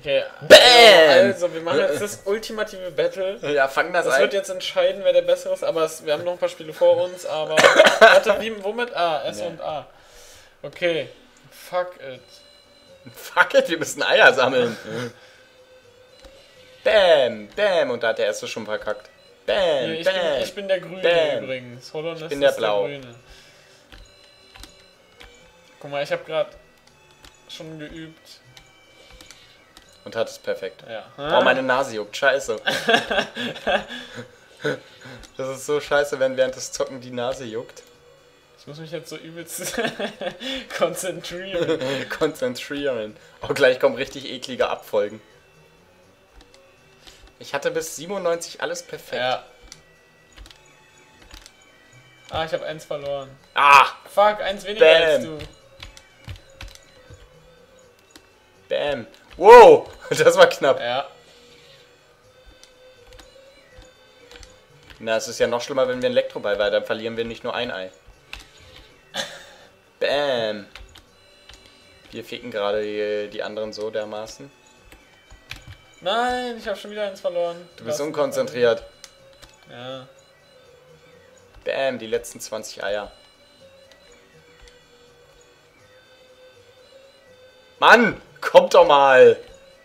Okay, Bam! also wir machen jetzt das ultimative Battle. Ja, fang das Das an. wird jetzt entscheiden, wer der Bessere ist, aber wir haben noch ein paar Spiele vor uns, aber... Warte, womit? S Nee. und A. Okay. Fuck it. Fuck it, wir müssen Eier sammeln. Bam, bam. Und da hat der erste schon verkackt. Bam, Hier, bam. ich bin der Grüne Bam. übrigens. Holonist bin der ist Blau. Grüne. Guck mal, ich habe gerade schon geübt. Und hat es perfekt. Ja. Oh, meine Nase juckt. Scheiße. Das ist so scheiße, wenn während des Zocken die Nase juckt. Ich muss mich jetzt so übelst konzentrieren. Konzentrieren. Oh, gleich kommen richtig eklige Abfolgen. Ich hatte bis 97 alles perfekt. Ja. Ah, ich habe eins verloren. Ah, Fuck, eins weniger Bam. als du. bam. Wow, das war knapp. Ja. Na, es ist ja noch schlimmer, wenn wir ein Elektroball, weil dann verlieren wir nicht nur ein Ei. Bam. Wir ficken gerade die anderen so dermaßen. Nein, ich habe schon wieder eins verloren. Du bist unkonzentriert. Ja. Bam, die letzten 20 Eier. Mann, kommt doch mal.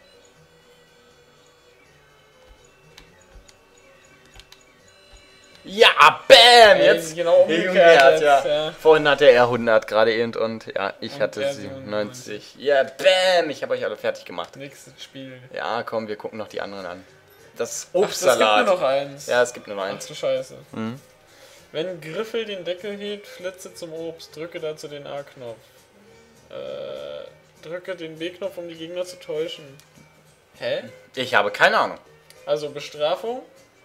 Ja, bam, jetzt genau umgekehrt ja. jetzt, ja. Vorhin hatte er 100 gerade eben und ja, ich Und hatte er 97. Ja, bam, ich habe euch alle fertig gemacht. Nächstes Spiel. Ja, komm, wir gucken noch die anderen an. Das Ach, Obstsalat. das gibt nur noch eins. Ja, es gibt nur noch Ach eins. du Scheiße. Mhm. Wenn Griffel den Deckel hebt, flitze zum Obst, drücke dazu den A-Knopf. Drücke den B-Knopf, um die Gegner zu täuschen. Hä? Ich habe keine Ahnung. Also Bestrafung.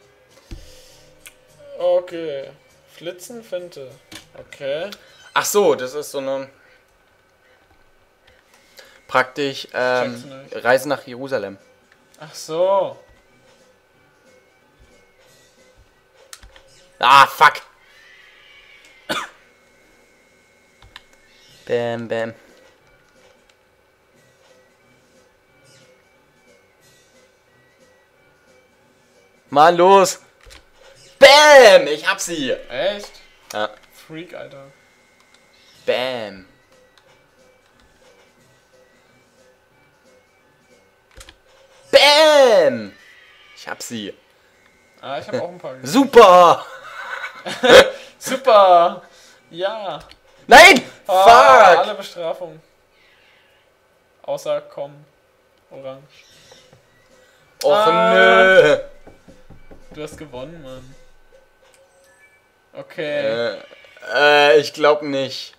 Okay. Flitzen, Finte. Okay. Ach so, das ist so eine praktisch Check's nicht. Reise nach Jerusalem. Ach so. Ah, fuck. Bam, bam. Mal los. Bam, ich hab sie. Echt? Ja. Freak, Alter. Bam. Bam. Ich hab sie. Ah, ich habe auch ein paar gesehen. Super. Super! Ja! Nein! Ah, Fuck! alle Bestrafungen. Außer komm. Orange. Och Ah. nö! Du hast gewonnen, Mann. Okay. Ich glaub nicht.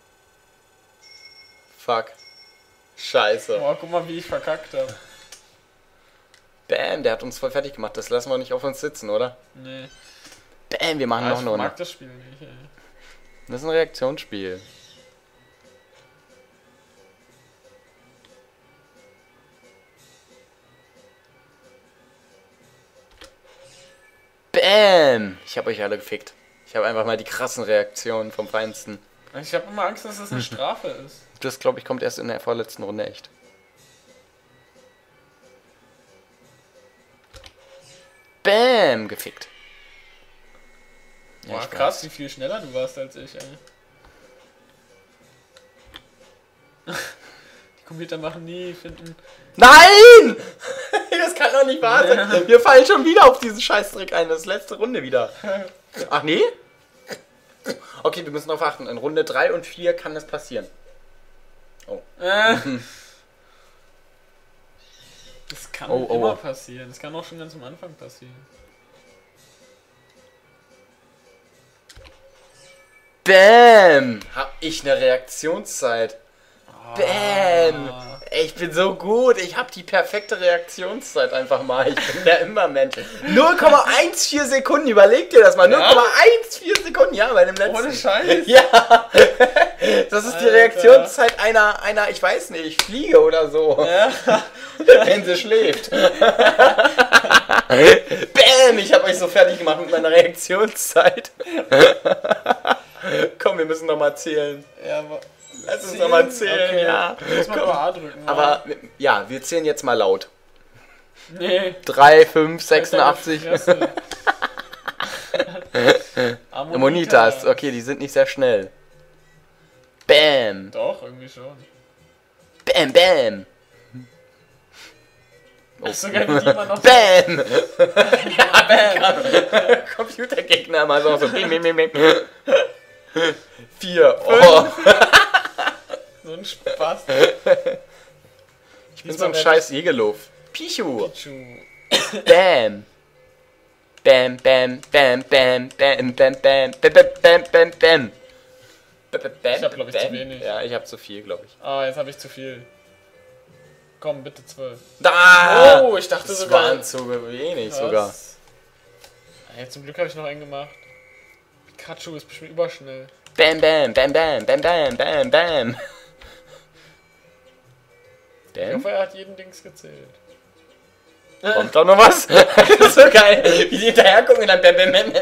Fuck. Scheiße. Boah, guck mal, wie ich verkackt hab. Bam, der hat uns voll fertig gemacht. Das lassen wir nicht auf uns sitzen, oder? Nee. Bam, wir machen noch Ich eine Runde. mag das Spiel nicht, ey. Das ist ein Reaktionsspiel. Bam! Ich hab euch alle gefickt. Ich habe einfach mal die krassen Reaktionen vom Feinsten. Ich habe immer Angst, dass das eine Strafe ist. Das, glaube ich, kommt erst in der vorletzten Runde echt. Bam! Gefickt. Boah, ich krass, weiß. wie viel schneller du warst als ich, ey. Die Computer machen nie, finden... Nein! Das kann doch nicht wahr sein. Wir fallen schon wieder auf diesen Scheißtrick ein. Das ist letzte Runde wieder. Ach nee? Okay, wir müssen darauf achten. In Runde 3 und 4 kann das passieren. Oh. Das kann Oh, oh, immer oh. passieren. Das kann auch schon ganz am Anfang passieren. Bam! Hab ich eine Reaktionszeit. Bam! Ah. Ich bin so gut. Ich habe die perfekte Reaktionszeit einfach mal. Ich bin der Immermensch. 0,14 Sekunden. Überleg dir das mal. Ja? 0,14 Sekunden. Ja, bei dem letzten. Ohne Scheiß. Ja. Das ist die Alter. Reaktionszeit einer, ich weiß nicht, Fliege oder so. Ja. Wenn sie schläft. Bam! Ich habe euch so fertig gemacht mit meiner Reaktionszeit. Komm, wir müssen noch mal zählen. Ja, aber Lass uns doch mal zählen, okay. ja. Muss man aber A drücken. Aber ja, wir zählen jetzt mal laut. Nee. 3, 5, 86. Ammonitas, okay, die sind nicht sehr schnell. Bam. Doch, irgendwie schon. Bam, bam. Oh. Ach, so geil, wie die immer noch... Bam. Ja, bam. Computergegner mal so. Bim, bim, bim, bim. 4. Oh. So ein Spaß. Ich bin so ein scheiß Jägerluff. Pichu. Pichu. Bam. Bam, bam, bam, bam, bam, bam, bam, bam, bam, bam, bam. Ich hab, glaube ich, zu wenig. Ja, ich hab zu viel, glaube ich. Ah, jetzt habe ich zu viel. Komm, bitte 12. Da! Oh, ich dachte das sogar... waren zu wenig sogar. Ja, zum Glück habe ich noch einen gemacht. Pikachu ist bestimmt überschnell. Bam, bam, bam, bam, bam, bam, bam, bam. Ich hoffe, er hat jeden Dings gezählt. Kommt doch noch was? Das ist so geil, wie die hinterher gucken und dann bam, bam, bam.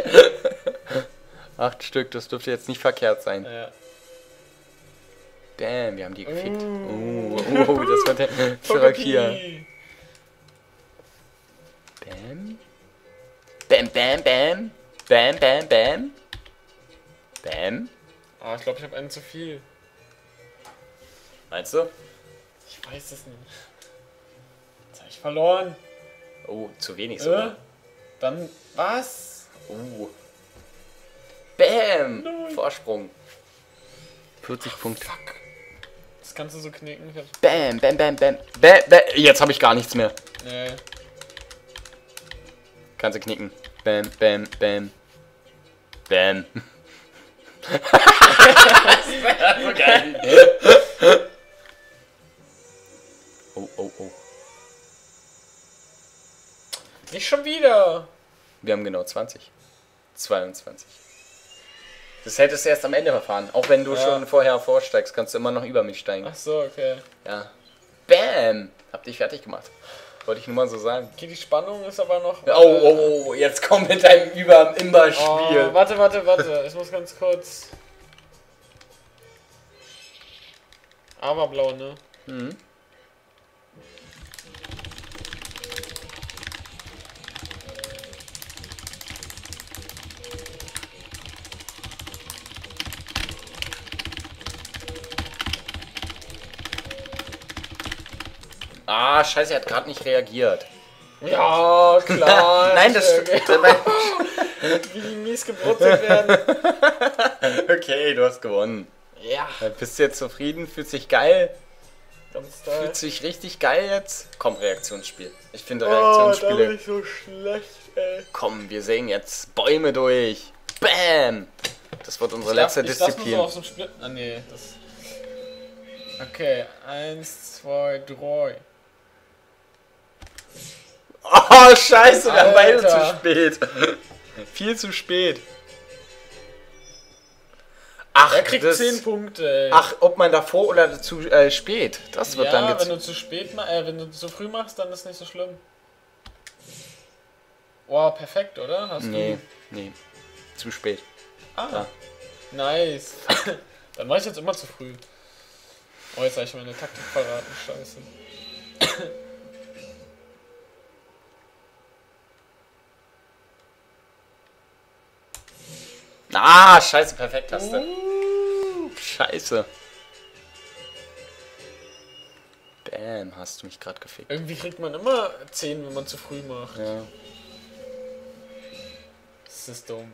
8 Stück, das dürfte jetzt nicht verkehrt sein. Ja. Damn, wir haben die gefickt. Das war der Verrückt hier. Bam. Bam, bam, bam. Bam, bam, bam. Bam. Ah, ich glaube, ich habe einen zu viel. Meinst du? Ich weiß es nicht. Jetzt habe ich verloren. Oh, zu wenig sogar. Dann, was? Bam. Nein. Vorsprung. 40 Punkte. Fuck. Das kannst du so knicken. Ich hab's... Bam, bam, bam, bam. Bam, bam. Jetzt habe ich gar nichts mehr. Nee. Kannst du knicken. Bam, bam, bam. Bam. Das wäre so geil. Oh, oh, oh. Nicht schon wieder. Wir haben genau 20. 22. Das hättest du erst am Ende verfahren. Auch wenn du schon vorher vorsteigst, kannst du immer noch über mich steigen. Ach so, okay. Ja. Bam! Hab dich fertig gemacht. Wollte ich nur mal so sagen. Okay, die Spannung ist aber noch... Oh, jetzt komm mit deinem Imba-Spiel. Oh, warte. Ich muss ganz kurz... Aber blau, ne? Mhm. Ah, scheiße, er hat gerade nicht reagiert. Ja, klar. Nein, das Wie die mies gebrutzelt werden. Okay, du hast gewonnen. Ja. Bist du jetzt zufrieden? Fühlt sich geil? Ganz Fühlt sich richtig geil jetzt? Komm, Reaktionsspiel. Ich finde da bin Reaktionsspiele... ich so schlecht, ey. Komm, wir sägen jetzt Bäume durch. Bam! Das wird unsere letzte Disziplin. Ich darf nur so auf so Split... Ah, nee, das... Okay, 1, 2, 3. Oh, scheiße, wir haben beide Alter. zu spät. Viel zu spät. Ach, Er kriegt 10 Punkte, ey. Ach, ob man davor oder zu spät. Das wird dann Ja, jetzt... wenn du zu spät wenn du zu früh machst, dann ist nicht so schlimm. Wow, perfekt, oder? Hast Nee, du... nee. Zu spät. Ah, Ja. nice. Dann mach ich jetzt immer zu früh. Oh, jetzt habe ich meine Taktik verraten, scheiße. Ah, scheiße, perfekt hast du. Scheiße. Bam, hast du mich gerade gefickt. Irgendwie kriegt man immer 10, wenn man zu früh macht. Ja. Das ist dumm.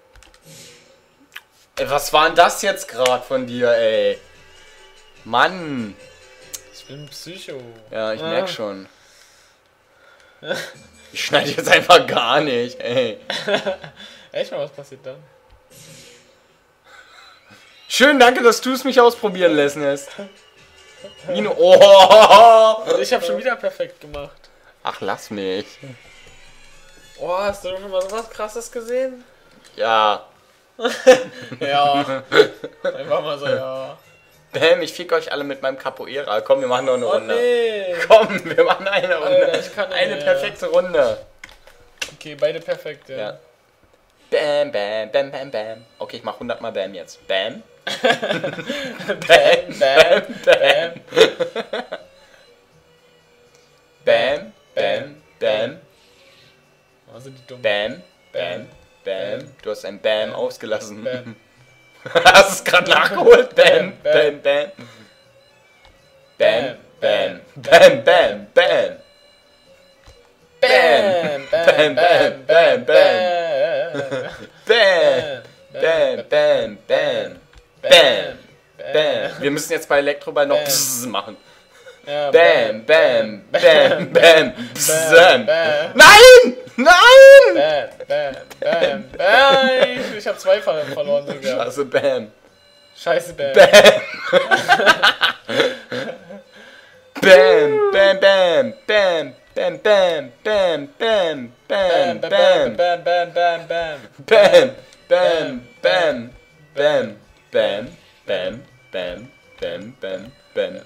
Ey, was war denn das jetzt gerade von dir, ey? Mann. Ich bin ein Psycho. Ja, ich merk schon. Ich schneide jetzt einfach gar nicht, ey. Echt mal, was passiert dann? Schön, danke, dass du es mich ausprobieren lassen hast. Mino. Oh. Und ich habe schon wieder perfekt gemacht. Ach, lass mich. Oh, hast du schon mal so was Krasses gesehen? Ja. Ja. Einfach mal so, ja. Bam, ich fick euch alle mit meinem Capoeira. Komm, wir machen noch eine Oh Runde. nee. Komm, wir machen eine Runde. Alter, ich kann nicht eine mehr. perfekte Runde. Okay, beide perfekt, ja. Ja. Bam, bam, bam, bam, bam. Okay, ich mach 100 Mal Bam jetzt. Bam. Bam, bam, bam. Bam, bam, bam. Oh, sind die dumm. Bam, bam, bam. Du hast ein Bam ausgelassen. Bam. Hast es gerade nachgeholt? Bam, bam, bam. Bam, bam, bam, bam, bam. Bam, bam, bam, bam, bam. Bam, bam, bam, bam. Bam, bam. Wir müssen jetzt bei Elektroball noch Bzzz machen. Ja, Bam, bam, bam, bam, Bzzz. bam. Nein! Nein! Bam, bam, bam, bam. Ich hab 2 verloren sogar. Also Bam. Scheiße, Bam. Bam. Bam, bam, bam, bam, bam, bam, bam, bam, bam, Bam, bam, bam, bam, bam, bam, bam. bam, bam, bam, bam, bam, bam, bam, bam, bam, bam.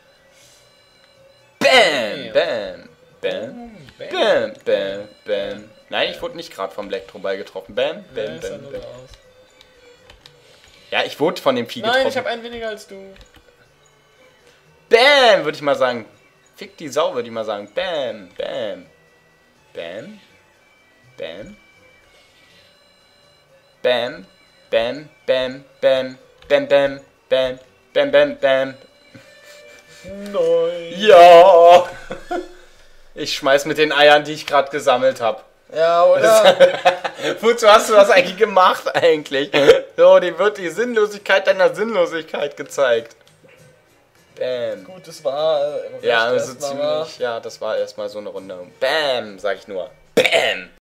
Bam, bam, bam, bam, bam, bam. Nein, ich wurde nicht gerade vom Elektroball getroffen. Bam, bam, bam, bam. Ja, ich wurde von dem Vieh getroffen. Nein, ich habe einen weniger als du. Bam, würde ich mal sagen. Fick die Sau, würde ich mal sagen. Bam, bam. Bam. Bam. Bam. Bam, bam, bam. Bam, bam, bam. Bam, bam, bam. Nein. Ja. Ich schmeiß mit den Eiern, die ich gerade gesammelt habe. Ja, oder? Wozu hast du das eigentlich gemacht eigentlich? So, dir wird die Sinnlosigkeit deiner Sinnlosigkeit gezeigt. Bam. Gut, das war. Ja, also ziemlich. Ja, das war erstmal so eine Runde. Bam, sag ich nur. Bam.